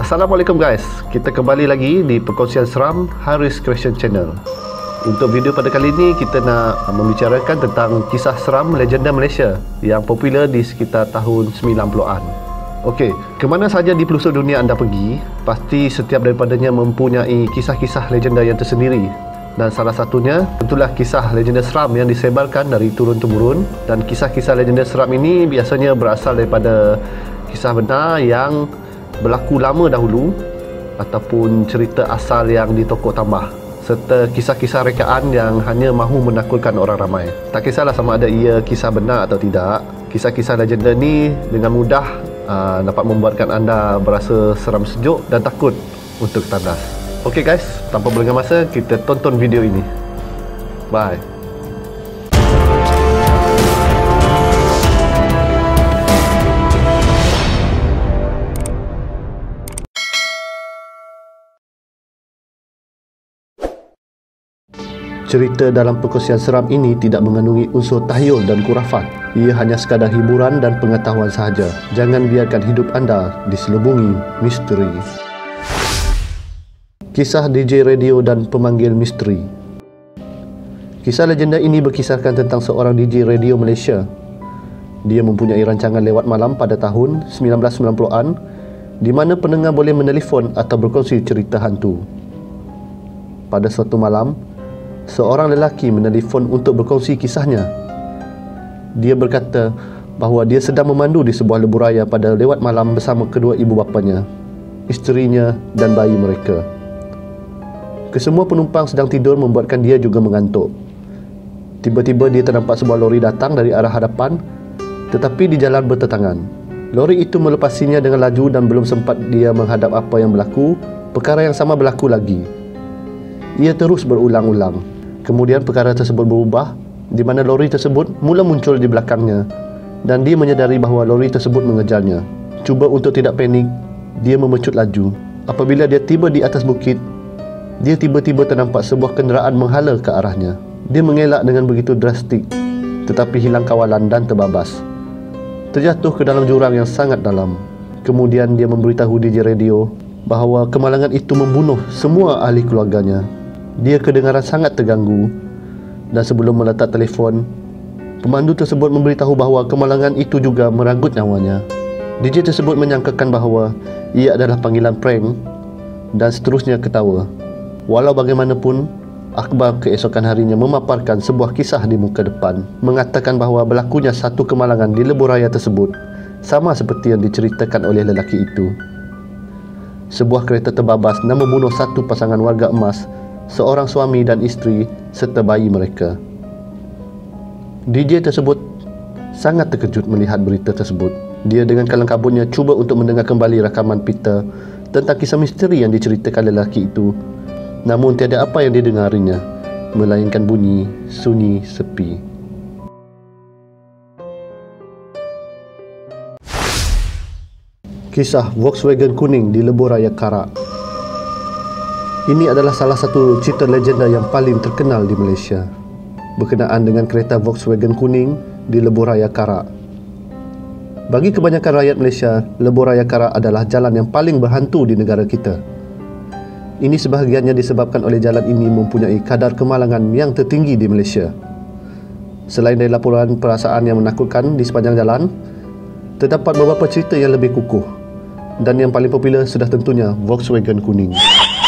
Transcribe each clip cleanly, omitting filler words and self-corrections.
Assalamualaikum guys, kita kembali lagi di perkongsian seram Haris Creation Channel. Untuk video pada kali ini, kita nak membicarakan tentang kisah seram legenda Malaysia yang popular di sekitar tahun 90-an. Okey, kemana saja di pelosok dunia anda pergi, pasti setiap daripadanya mempunyai kisah-kisah legenda yang tersendiri. Dan salah satunya tentulah kisah legenda seram yang disebarkan dari turun-temurun. Dan kisah-kisah legenda seram ini biasanya berasal daripada kisah benar yang berlaku lama dahulu ataupun cerita asal yang ditokok tambah, serta kisah-kisah rekaan yang hanya mahu menakutkan orang ramai. Tak kisahlah sama ada ia kisah benar atau tidak, kisah-kisah legenda ni dengan mudah dapat membuatkan anda berasa seram sejuk dan takut untuk tandas. Okey guys, tanpa berlengah masa, kita tonton video ini. Bye. Cerita dalam perkongsian seram ini tidak mengandungi unsur tahyul dan khurafat. Ia hanya sekadar hiburan dan pengetahuan sahaja. Jangan biarkan hidup anda diselubungi misteri. Kisah DJ radio dan pemanggil misteri. Kisah legenda ini berkisahkan tentang seorang DJ radio Malaysia. Dia mempunyai rancangan lewat malam pada tahun 1990-an di mana pendengar boleh menelefon atau berkongsi cerita hantu. Pada suatu malam, seorang lelaki menelefon untuk berkongsi kisahnya. Dia berkata bahawa dia sedang memandu di sebuah lebuh raya pada lewat malam bersama kedua ibu bapanya, isterinya dan bayi mereka. Kesemua penumpang sedang tidur membuatkan dia juga mengantuk. Tiba-tiba dia ternampak sebuah lori datang dari arah hadapan, tetapi di jalan bertentangan. Lori itu melepasinya dengan laju dan belum sempat dia menghadap apa yang berlaku, perkara yang sama berlaku lagi. Ia terus berulang-ulang. Kemudian perkara tersebut berubah, di mana lori tersebut mula muncul di belakangnya dan dia menyedari bahawa lori tersebut mengejarnya. Cuba untuk tidak panik, dia memecut laju. Apabila dia tiba di atas bukit, dia tiba-tiba ternampak sebuah kenderaan menghala ke arahnya. Dia mengelak dengan begitu drastik, tetapi hilang kawalan dan terbabas, terjatuh ke dalam jurang yang sangat dalam. Kemudian dia memberitahu DJ radio bahawa kemalangan itu membunuh semua ahli keluarganya. Dia kedengaran sangat terganggu dan sebelum meletak telefon, pemandu tersebut memberitahu bahawa kemalangan itu juga meranggut nyawanya. DJ tersebut menyangkakan bahawa ia adalah panggilan prank dan seterusnya ketawa. Walau bagaimanapun, akhbar keesokan harinya memaparkan sebuah kisah di muka depan, mengatakan bahawa berlakunya satu kemalangan di lebuh raya tersebut sama seperti yang diceritakan oleh lelaki itu. Sebuah kereta terbabas dan membunuh satu pasangan warga emas, seorang suami dan isteri serta bayi mereka. DJ tersebut sangat terkejut melihat berita tersebut. Dia dengan kalang kabutnya cuba untuk mendengar kembali rakaman Peter tentang kisah misteri yang diceritakan lelaki itu. Namun tiada apa yang didengarinya, melainkan bunyi sunyi sepi. Kisah Volkswagen kuning di lebuh raya Karak. Ini adalah salah satu cerita legenda yang paling terkenal di Malaysia berkenaan dengan kereta Volkswagen kuning di lebuh raya Karak. Bagi kebanyakan rakyat Malaysia, lebuh raya Karak adalah jalan yang paling berhantu di negara kita. Ini sebahagiannya disebabkan oleh jalan ini mempunyai kadar kemalangan yang tertinggi di Malaysia. Selain dari laporan perasaan yang menakutkan di sepanjang jalan, terdapat beberapa cerita yang lebih kukuh, dan yang paling popular sudah tentunya Volkswagen kuning.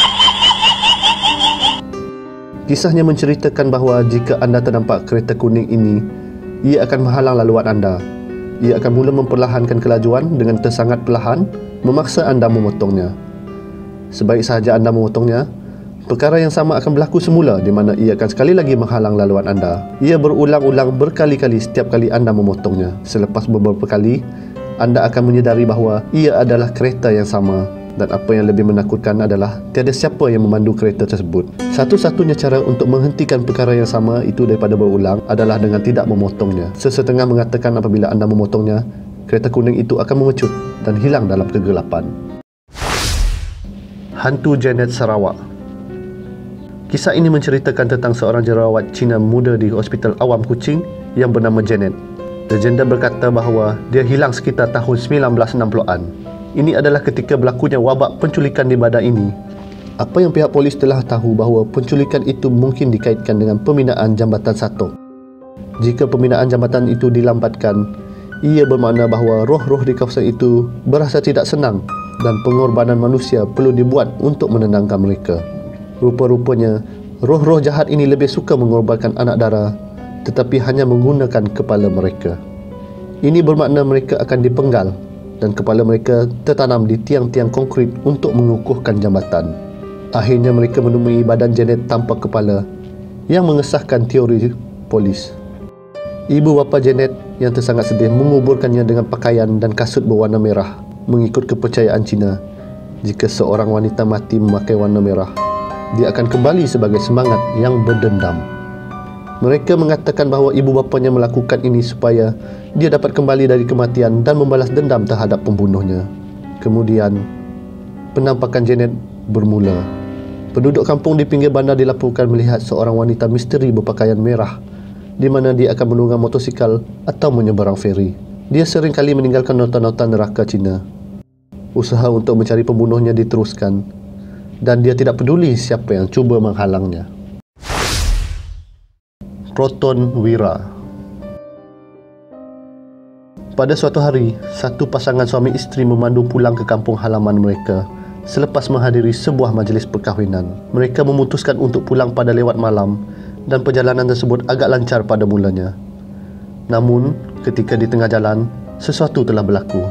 Kisahnya menceritakan bahawa jika anda ternampak kereta kuning ini, ia akan menghalang laluan anda. Ia akan mula memperlahankan kelajuan dengan tersangat perlahan, memaksa anda memotongnya. Sebaik sahaja anda memotongnya, perkara yang sama akan berlaku semula di mana ia akan sekali lagi menghalang laluan anda. Ia berulang-ulang berkali-kali setiap kali anda memotongnya. Selepas beberapa kali, anda akan menyedari bahawa ia adalah kereta yang sama. Dan apa yang lebih menakutkan adalah tiada siapa yang memandu kereta tersebut. Satu-satunya cara untuk menghentikan perkara yang sama itu daripada berulang adalah dengan tidak memotongnya. Sesetengah mengatakan apabila anda memotongnya, kereta kuning itu akan mengecut dan hilang dalam kegelapan. Hantu Janet Sarawak. Kisah ini menceritakan tentang seorang jerawat Cina muda di Hospital Awam Kuching yang bernama Janet. Legenda berkata bahawa dia hilang sekitar tahun 1960-an. Ini adalah ketika berlakunya wabak penculikan di badan ini. Apa yang pihak polis telah tahu bahawa penculikan itu mungkin dikaitkan dengan pembinaan Jambatan Satok. Jika pembinaan jambatan itu dilambatkan, ia bermakna bahawa roh-roh di kawasan itu berasa tidak senang dan pengorbanan manusia perlu dibuat untuk menenangkan mereka. Rupa-rupanya, roh-roh jahat ini lebih suka mengorbankan anak dara tetapi hanya menggunakan kepala mereka. Ini bermakna mereka akan dipenggal dan kepala mereka tertanam di tiang-tiang konkrit untuk mengukuhkan jambatan. Akhirnya mereka menemui badan Janet tanpa kepala yang mengesahkan teori polis. Ibu bapa Janet yang tersangat sedih menguburkannya dengan pakaian dan kasut berwarna merah mengikut kepercayaan Cina. Jika seorang wanita mati memakai warna merah, dia akan kembali sebagai semangat yang berdendam. Mereka mengatakan bahawa ibu bapanya melakukan ini supaya dia dapat kembali dari kematian dan membalas dendam terhadap pembunuhnya. Kemudian, penampakan Janet bermula. Penduduk kampung di pinggir bandar dilaporkan melihat seorang wanita misteri berpakaian merah di mana dia akan menunggang motosikal atau menyeberang feri. Dia sering kali meninggalkan nota-nota neraka Cina. Usaha untuk mencari pembunuhnya diteruskan dan dia tidak peduli siapa yang cuba menghalangnya. Proton Wira. Pada suatu hari, satu pasangan suami isteri memandu pulang ke kampung halaman mereka selepas menghadiri sebuah majlis perkahwinan. Mereka memutuskan untuk pulang pada lewat malam dan perjalanan tersebut agak lancar pada mulanya. Namun, ketika di tengah jalan, sesuatu telah berlaku.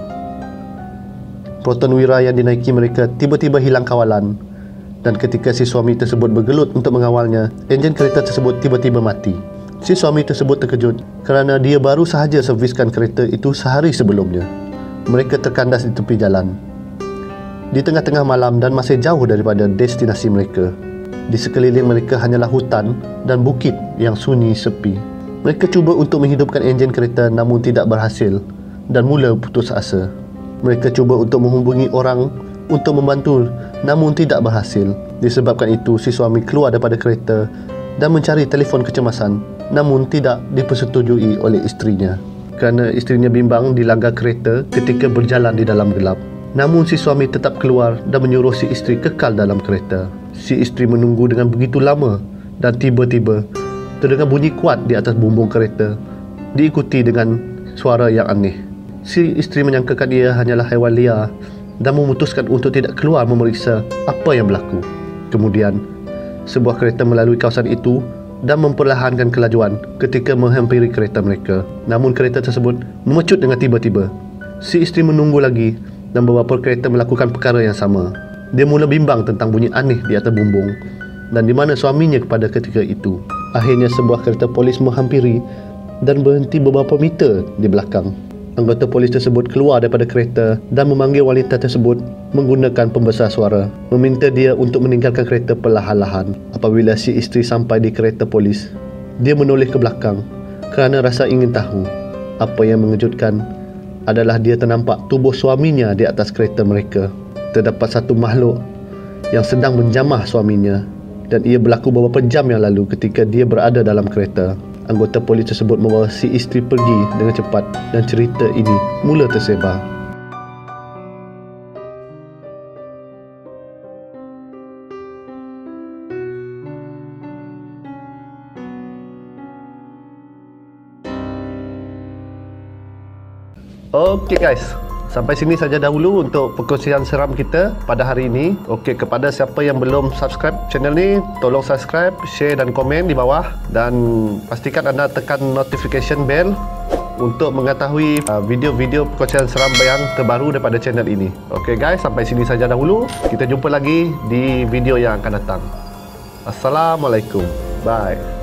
Proton Wira yang dinaiki mereka tiba-tiba hilang kawalan dan ketika si suami tersebut bergelut untuk mengawalnya, enjin kereta tersebut tiba-tiba mati. Si suami tersebut terkejut kerana dia baru sahaja serviskan kereta itu sehari sebelumnya. Mereka terkandas di tepi jalan di tengah-tengah malam dan masih jauh daripada destinasi mereka. Di sekeliling mereka hanyalah hutan dan bukit yang sunyi sepi. Mereka cuba untuk menghidupkan enjin kereta namun tidak berhasil dan mula putus asa. Mereka cuba untuk menghubungi orang untuk membantu namun tidak berhasil. Disebabkan itu, si suami keluar daripada kereta dan mencari telefon kecemasan namun tidak dipersetujui oleh isterinya kerana isterinya bimbang dilanggar kereta ketika berjalan di dalam gelap. Namun si suami tetap keluar dan menyuruh si isteri kekal dalam kereta. Si isteri menunggu dengan begitu lama dan tiba-tiba terdengar bunyi kuat di atas bumbung kereta diikuti dengan suara yang aneh. Si isteri menyangkakan ia hanyalah haiwan liar dan memutuskan untuk tidak keluar memeriksa apa yang berlaku. Kemudian, sebuah kereta melalui kawasan itu dan memperlahankan kelajuan ketika menghampiri kereta mereka. Namun kereta tersebut memecut dengan tiba-tiba. Si isteri menunggu lagi dan beberapa kereta melakukan perkara yang sama. Dia mula bimbang tentang bunyi aneh di atas bumbung dan di mana suaminya pada ketika itu. Akhirnya sebuah kereta polis menghampiri dan berhenti beberapa meter di belakang. Anggota polis tersebut keluar daripada kereta dan memanggil wanita tersebut menggunakan pembesar suara, meminta dia untuk meninggalkan kereta perlahan-lahan. Apabila si isteri sampai di kereta polis, dia menoleh ke belakang kerana rasa ingin tahu. Apa yang mengejutkan adalah dia ternampak tubuh suaminya di atas kereta mereka. Terdapat satu makhluk yang sedang menjamah suaminya dan ia berlaku beberapa jam yang lalu ketika dia berada dalam kereta. Anggota polis tersebut membawa si isteri pergi dengan cepat dan cerita ini mula tersebar. Okey guys, sampai sini saja dahulu untuk perkongsian seram kita pada hari ini. Okey, kepada siapa yang belum subscribe channel ni, tolong subscribe, share dan komen di bawah dan pastikan anda tekan notification bell untuk mengetahui video-video perkongsian seram yang terbaru daripada channel ini. Okey guys, sampai sini saja dahulu. Kita jumpa lagi di video yang akan datang. Assalamualaikum. Bye.